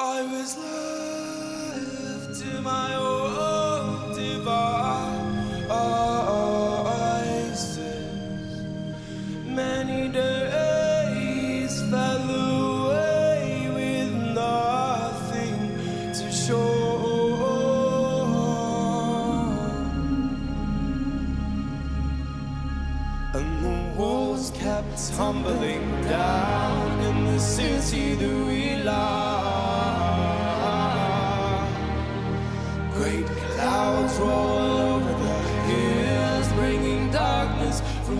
I was left to my own devices. Many days fell away with nothing to show. And the walls kept tumbling down in the city that we love. Great clouds roll over the hills, bringing darkness from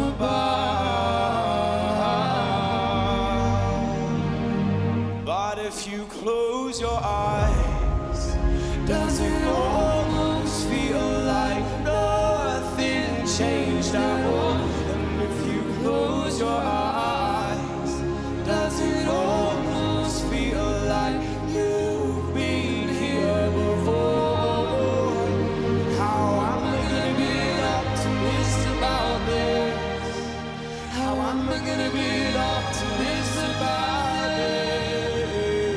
above. But if you close your eyes, does it almost feel like nothing changed at all? And if you close your eyes, does it almost feel like you've been here before? How am I gonna be an optimist about this? How am I gonna be an optimist about this?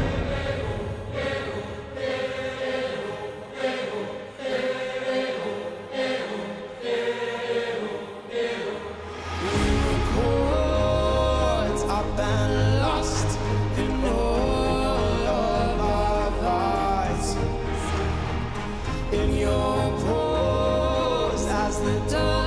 Chords up and lost in all of our vices. In your pores as the dark